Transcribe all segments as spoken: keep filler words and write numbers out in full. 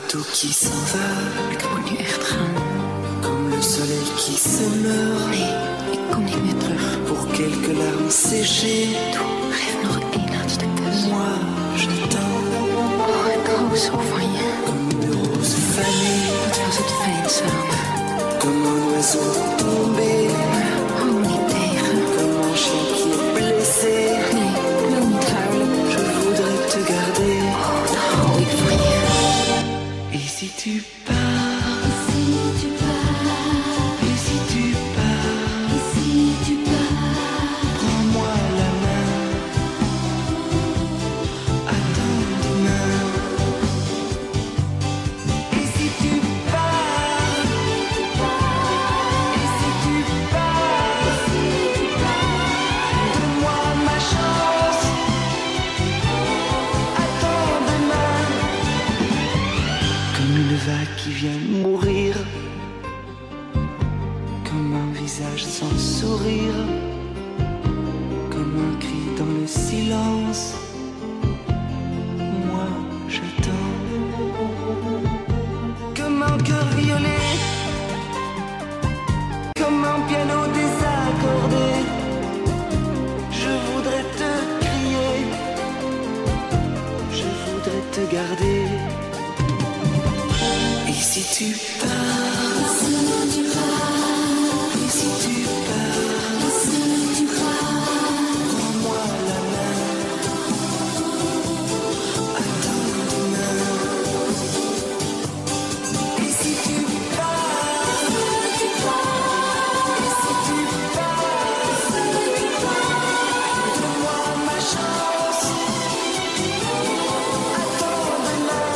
bateau qui s'en va. Ik moet nu echt gaan. Comme le soleil qui se meurt. Nee, ik kom niet meer terug. Pour quelques larmes séchées. Doe, geef nog één laatste kus. Moi, je t'aime. Oh, ik hou zo van je. Comme une rose fanée. Wat was het fijn samen. Comme un oiseau tombé. Hou me niet tegen. Comme un chien qui est blessé. Nee, ik wil niet huilen. Je voudrais te garder. Oh, dan hou ik van je. Et si tu pars, Et si tu pars, et si tu pars, et si tu pars, prends-moi la main. Attends demain. Et si tu pars, et si tu pars, donne-moi ma chance. Attends demain. Comme une vague qui vient mourir. Comme un visage sans sourire. Comme un cri dans le silence. Moi j'attends. Comme un cœur violet. Comme un piano désaccordé. Je voudrais te crier. Je voudrais te garder. Et si tu pars, si tu pars, et si tu pars, si tu pars, prends-moi la main. Attends demain. Et si tu pars, tu pars, et si tu pars, donne-moi ma chance. Attends demain.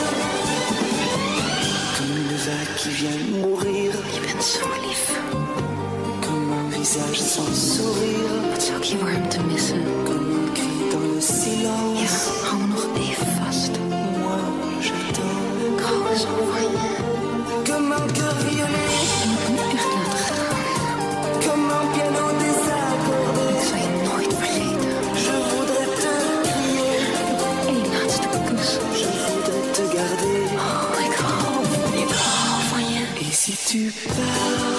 Comme une vague qui vient mourir. Je bent zo lief. Comme un visage sans sourire. Wat zou ik je warmte missen? Comme un cri dans le Ja, silence. hou me nog even vast. Moi j'attends. Ik hou zo van je. Comme un cœur violet. Je moet me echt laten gaan. Comme un piano désaccordé. Ik zal je nooit vergeten. Je voudrais te crier. Eén laatste kus. Je voudrais te garder. Oh, ik hou van je. Ik hou van je. Et si tu pars,